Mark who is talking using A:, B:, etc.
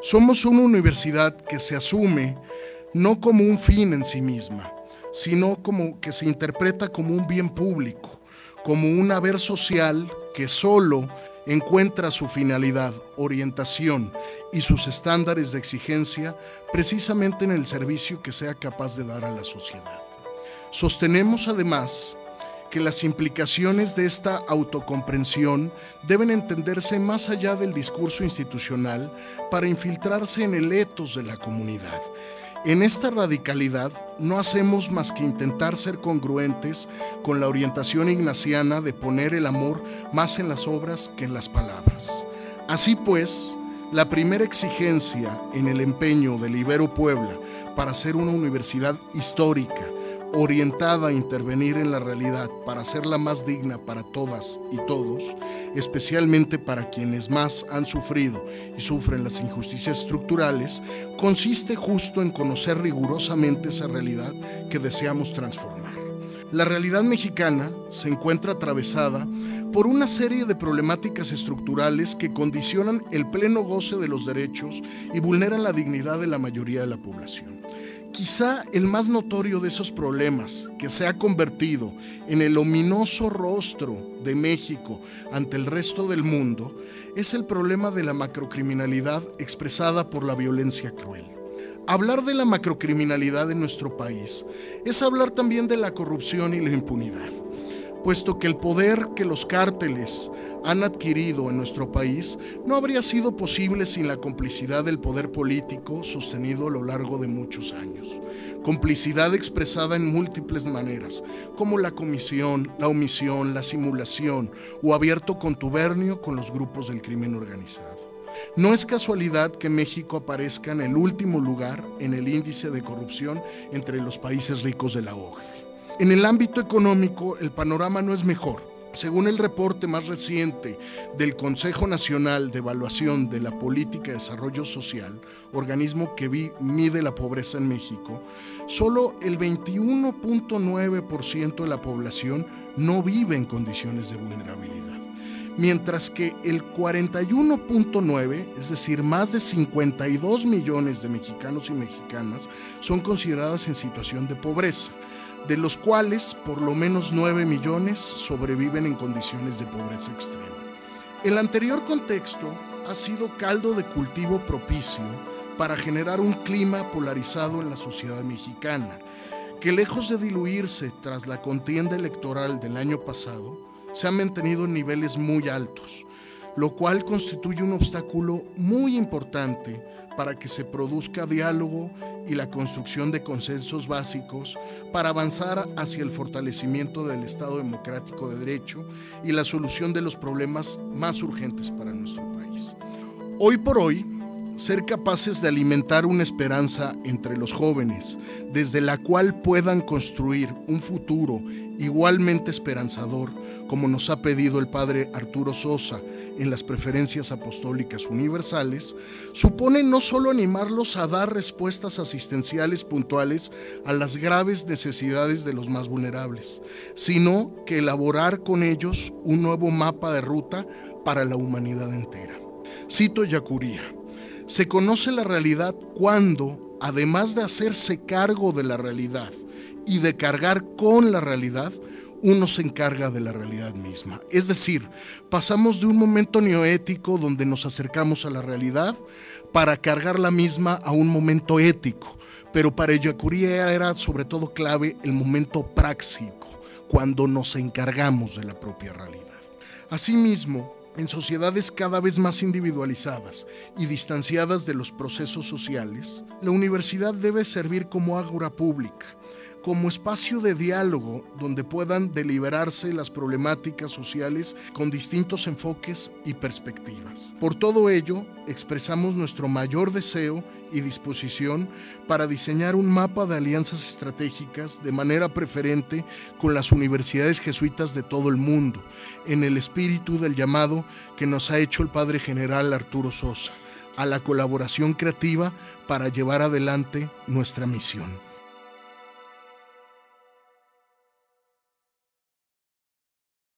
A: Somos una universidad que se asume no como un fin en sí misma, sino como que se interpreta como un bien público, como un haber social que solo encuentra su finalidad, orientación y sus estándares de exigencia precisamente en el servicio que sea capaz de dar a la sociedad. Sostenemos además que las implicaciones de esta autocomprensión deben entenderse más allá del discurso institucional para infiltrarse en el etos de la comunidad. En esta radicalidad no hacemos más que intentar ser congruentes con la orientación ignaciana de poner el amor más en las obras que en las palabras. Así pues, la primera exigencia en el empeño del Ibero Puebla para ser una universidad histórica, orientada a intervenir en la realidad para hacerla más digna para todas y todos, especialmente para quienes más han sufrido y sufren las injusticias estructurales, consiste justo en conocer rigurosamente esa realidad que deseamos transformar. La realidad mexicana se encuentra atravesada por una serie de problemáticas estructurales que condicionan el pleno goce de los derechos y vulneran la dignidad de la mayoría de la población. Quizá el más notorio de esos problemas, que se ha convertido en el ominoso rostro de México ante el resto del mundo, es el problema de la macrocriminalidad expresada por la violencia cruel. Hablar de la macrocriminalidad en nuestro país es hablar también de la corrupción y la impunidad, puesto que el poder que los cárteles han adquirido en nuestro país no habría sido posible sin la complicidad del poder político sostenido a lo largo de muchos años. Complicidad expresada en múltiples maneras, como la comisión, la omisión, la simulación o abierto contubernio con los grupos del crimen organizado. No es casualidad que México aparezca en el último lugar en el índice de corrupción entre los países ricos de la OCDE. En el ámbito económico, el panorama no es mejor. Según el reporte más reciente del Consejo Nacional de Evaluación de la Política de Desarrollo Social, organismo que mide la pobreza en México, solo el 21.9% de la población no vive en condiciones de vulnerabilidad, mientras que el 41.9%, es decir, más de 52 millones de mexicanos y mexicanas, son consideradas en situación de pobreza, de los cuales por lo menos 9 millones sobreviven en condiciones de pobreza extrema. El anterior contexto ha sido caldo de cultivo propicio para generar un clima polarizado en la sociedad mexicana, que lejos de diluirse tras la contienda electoral del año pasado, se ha mantenido en niveles muy altos, lo cual constituye un obstáculo muy importante para que se produzca diálogo y la construcción de consensos básicos para avanzar hacia el fortalecimiento del Estado democrático de derecho y la solución de los problemas más urgentes para nuestro país. Hoy por hoy, ser capaces de alimentar una esperanza entre los jóvenes, desde la cual puedan construir un futuro igualmente esperanzador, como nos ha pedido el padre Arturo Sosa en las preferencias apostólicas universales, supone no solo animarlos a dar respuestas asistenciales puntuales a las graves necesidades de los más vulnerables, sino que elaborar con ellos un nuevo mapa de ruta para la humanidad entera. Cito Yacuría: se conoce la realidad cuando, además de hacerse cargo de la realidad y de cargar con la realidad, uno se encarga de la realidad misma. Es decir, pasamos de un momento neoético donde nos acercamos a la realidad para cargar la misma a un momento ético, pero para Yacuría era sobre todo clave el momento práctico, cuando nos encargamos de la propia realidad. Asimismo, en sociedades cada vez más individualizadas y distanciadas de los procesos sociales, la universidad debe servir como ágora pública, como espacio de diálogo donde puedan deliberarse las problemáticas sociales con distintos enfoques y perspectivas. Por todo ello, expresamos nuestro mayor deseo y disposición para diseñar un mapa de alianzas estratégicas de manera preferente con las universidades jesuitas de todo el mundo, en el espíritu del llamado que nos ha hecho el Padre General Arturo Sosa, a la colaboración creativa para llevar adelante nuestra misión.